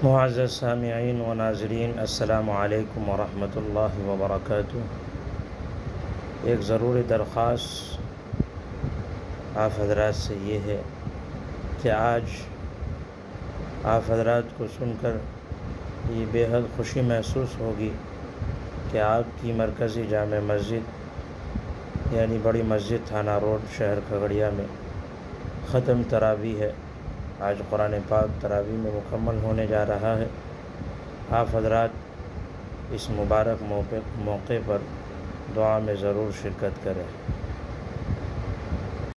मुअज़्ज़ज़ सामिईन व नाज़रीन, अस्सलामु अलैकुम व रहमतुल्लाहि व बरकातुहू। एक ज़रूरी दरख़्वास्त आप हज़रात से ये है कि आज आप हज़रात को सुनकर ये बेहद खुशी महसूस होगी कि आपकी मरकज़ी जामे मस्जिद यानी बड़ी मस्जिद थाना रोड शहर खगड़िया में ख़त्म तरावी है। आज कुरान पाक तरावी में मुकम्मल होने जा रहा है। आप हज़रात इस मुबारक मौके पर दुआ में ज़रूर शिरकत करें।